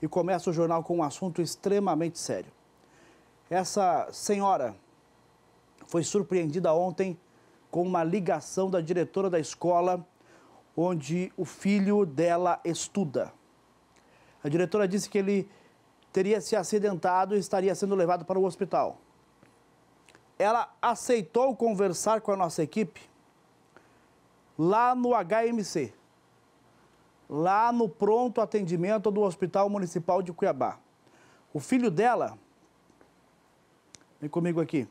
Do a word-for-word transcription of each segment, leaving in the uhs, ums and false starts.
e começa o jornal com um assunto extremamente sério. Essa senhora foi surpreendida ontem com uma ligação da diretora da escola onde o filho dela estuda. A diretora disse que ele teria se acidentado e estaria sendo levado para o hospital. Ela aceitou conversar com a nossa equipe lá no H M C, lá no pronto atendimento do Hospital Municipal de Cuiabá. O filho dela, vem comigo aqui.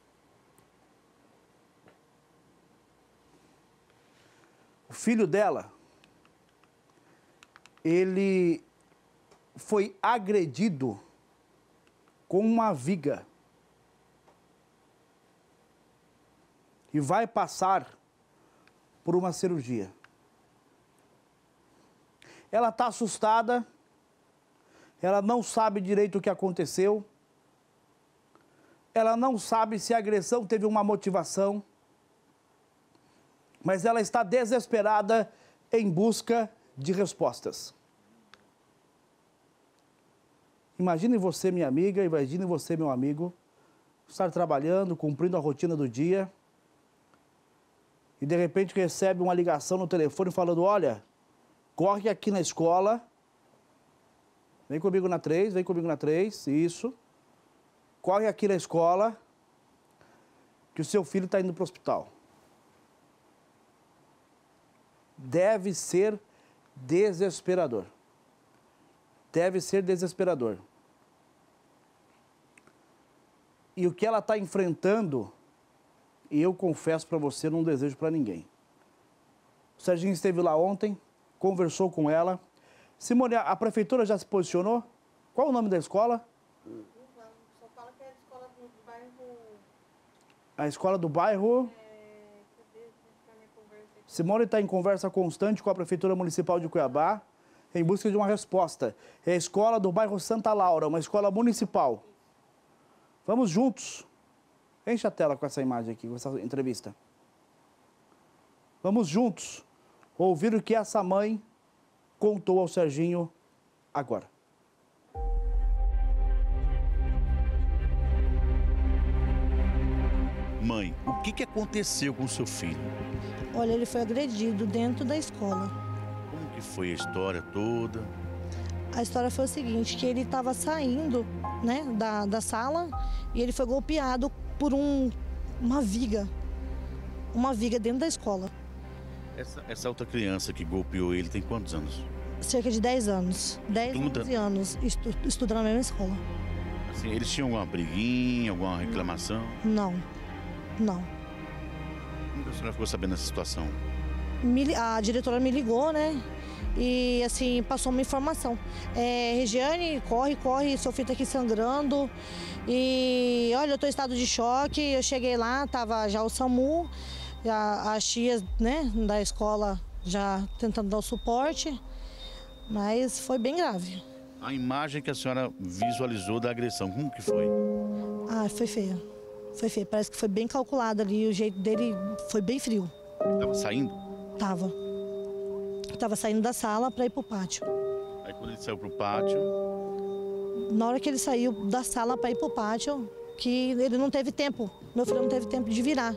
O filho dela, ele foi agredido com uma viga e vai passar por uma cirurgia. Ela está assustada, ela não sabe direito o que aconteceu, ela não sabe se a agressão teve uma motivação, mas ela está desesperada em busca de respostas. Imagine você, minha amiga, imagine você, meu amigo, estar trabalhando, cumprindo a rotina do dia e de repente recebe uma ligação no telefone falando: olha, corre aqui na escola, vem comigo na três, vem comigo na três, isso, corre aqui na escola que o seu filho está indo para o hospital. Deve ser desesperador. Deve ser desesperador. E o que ela está enfrentando, e eu confesso para você, não desejo para ninguém. O Serginho esteve lá ontem, conversou com ela. Simone, a prefeitura já se posicionou? Qual o nome da escola? Só fala que é a escola do bairro... A escola do bairro... Simone está em conversa constante com a Prefeitura Municipal de Cuiabá em busca de uma resposta. É a escola do bairro Santa Laura, uma escola municipal. Vamos juntos. Enche a tela com essa imagem aqui, com essa entrevista. Vamos juntos ouvir o que essa mãe contou ao Serginho agora. Mãe, o que que aconteceu com o seu filho? Olha, ele foi agredido dentro da escola. Como que foi a história toda? A história foi o seguinte, que ele estava saindo, né, da, da sala e ele foi golpeado por um, uma viga. Uma viga dentro da escola. Essa, essa outra criança que golpeou ele tem quantos anos? Cerca de dez anos. dez, Estuda. onze anos, estu, estuda na mesma escola. Assim, eles tinham alguma briguinha, alguma reclamação? Não, não. Como a senhora ficou sabendo dessa situação? Me, a diretora me ligou, né? E assim, passou uma informação. É, Regiane, corre, corre, seu filho tá aqui sangrando. E olha, eu tô em estado de choque. Eu cheguei lá, tava já o SAMU, já, as tias, né, da escola já tentando dar o suporte. Mas foi bem grave. A imagem que a senhora visualizou da agressão, como que foi? Ah, foi feia. Foi feio, parece que foi bem calculado ali, o jeito dele foi bem frio. Ele tava saindo? Tava. Tava saindo da sala para ir pro pátio. Aí quando ele saiu pro pátio... Na hora que ele saiu da sala para ir pro pátio, que ele não teve tempo, meu filho não teve tempo de virar.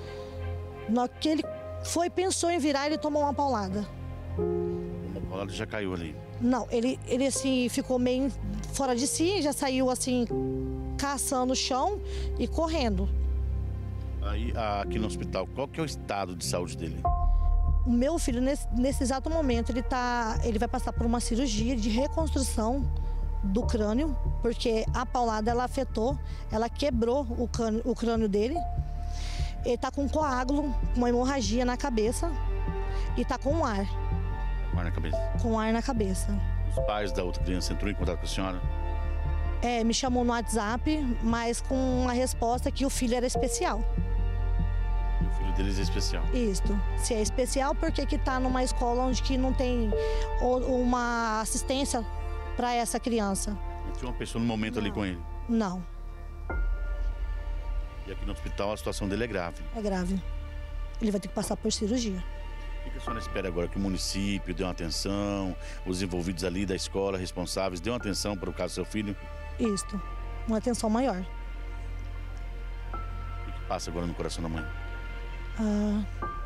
Na hora que ele foi, pensou em virar, ele tomou uma paulada. Uma paulada já caiu ali? Não, ele, ele assim, ficou meio fora de si, já saiu assim... caçando o chão e correndo. Aí, aqui no hospital, qual que é o estado de saúde dele? O meu filho, nesse, nesse exato momento, ele, tá, ele vai passar por uma cirurgia de reconstrução do crânio, porque a paulada, ela afetou, ela quebrou o crânio, o crânio dele. Ele está com um coágulo, uma hemorragia na cabeça e está com ar. Com ar na cabeça? Com ar na cabeça. Os pais da outra criança entrou em contato com a senhora? É, me chamou no WhatsApp, mas com uma resposta que o filho era especial. E o filho deles é especial? Isso. Se é especial, por que que tá numa escola onde que não tem uma assistência para essa criança? Não tinha uma pessoa no momento Não. ali com ele? Não. E aqui no hospital a situação dele é grave? É grave. Ele vai ter que passar por cirurgia. O que a senhora espera agora? Que o município dê uma atenção, os envolvidos ali da escola, responsáveis, dê uma atenção para o caso do seu filho? Isto, uma atenção maior. O que passa agora no coração da mãe? Ah,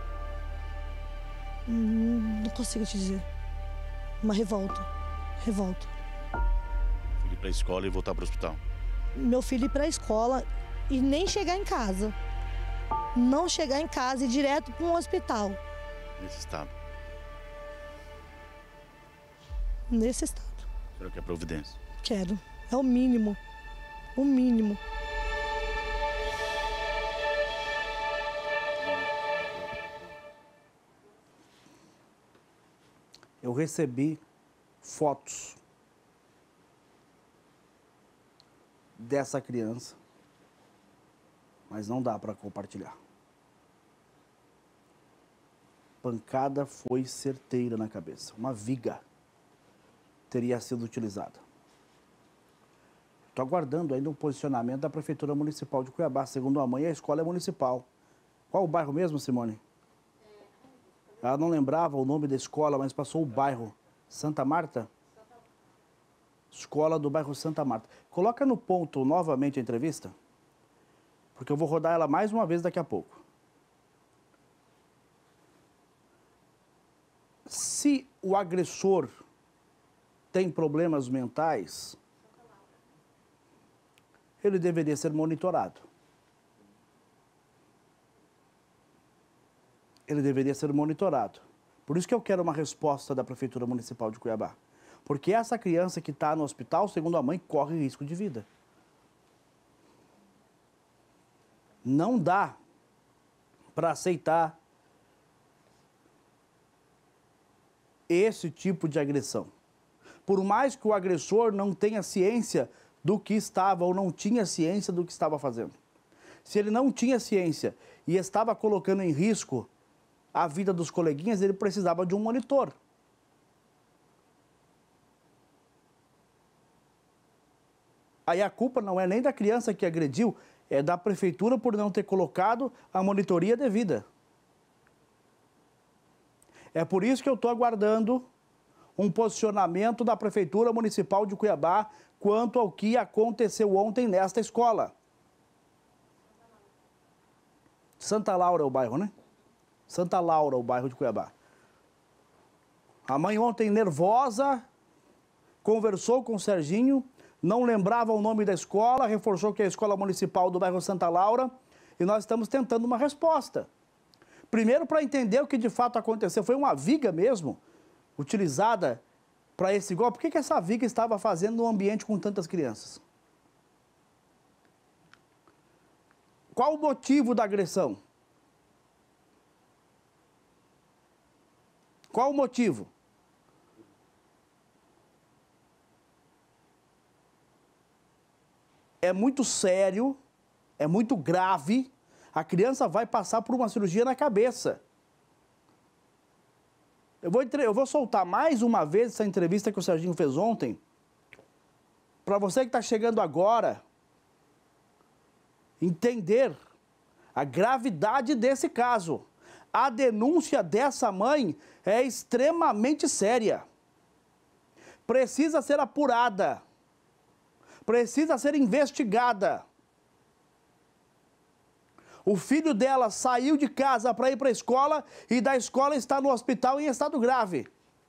hum, não consigo te dizer. Uma revolta. Revolta. Ir para a escola e voltar para o hospital? Meu filho ir para a escola e nem chegar em casa. Não chegar em casa e ir direto para um hospital. Nesse estado? Nesse estado. A senhora quer providência? Quero. É o mínimo. O mínimo. Eu recebi fotos dessa criança, mas não dá para compartilhar. Pancada foi certeira na cabeça. Uma viga teria sido utilizada. Estou aguardando ainda um posicionamento da Prefeitura Municipal de Cuiabá. Segundo a mãe, a escola é municipal. Qual o bairro mesmo, Simone? Ela não lembrava o nome da escola, mas passou o bairro. Santa Marta? Escola do bairro Santa Marta. Coloca no ponto novamente a entrevista, porque eu vou rodar ela mais uma vez daqui a pouco. Se o agressor tem problemas mentais, ele deveria ser monitorado. Ele deveria ser monitorado. Por isso que eu quero uma resposta da Prefeitura Municipal de Cuiabá. Porque essa criança que está no hospital, segundo a mãe, corre risco de vida. Não dá para aceitar esse tipo de agressão. Por mais que o agressor não tenha ciência do que estava ou não tinha ciência do que estava fazendo. Se ele não tinha ciência e estava colocando em risco a vida dos coleguinhas, ele precisava de um monitor. Aí a culpa não é nem da criança que agrediu, é da prefeitura por não ter colocado a monitoria devida. É por isso que eu estou aguardando um posicionamento da Prefeitura Municipal de Cuiabá quanto ao que aconteceu ontem nesta escola. Santa Laura é o bairro, né? Santa Laura, o bairro de Cuiabá. A mãe ontem, nervosa, conversou com o Serginho, não lembrava o nome da escola, reforçou que é a escola municipal do bairro Santa Laura, e nós estamos tentando uma resposta. Primeiro, para entender o que de fato aconteceu, foi uma viga mesmo, utilizada para esse golpe. Por que que essa viga estava fazendo num ambiente com tantas crianças? Qual o motivo da agressão? Qual o motivo? É muito sério, é muito grave. A criança vai passar por uma cirurgia na cabeça. Eu vou, eu vou soltar mais uma vez essa entrevista que o Serginho fez ontem, para você que está chegando agora, entender a gravidade desse caso. A denúncia dessa mãe é extremamente séria. Precisa ser apurada. Precisa ser investigada. O filho dela saiu de casa para ir para a escola e da escola está no hospital em estado grave.